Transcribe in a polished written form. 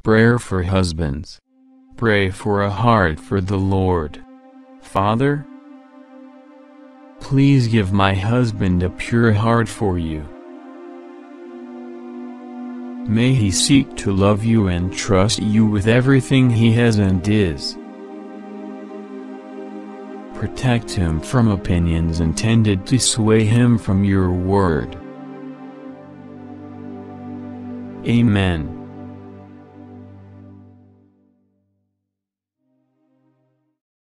Prayer for husbands. Pray for a heart for the Lord. Father, please give my husband a pure heart for you. May he seek to love you and trust you with everything he has and is. Protect him from opinions intended to sway him from your word. Amen.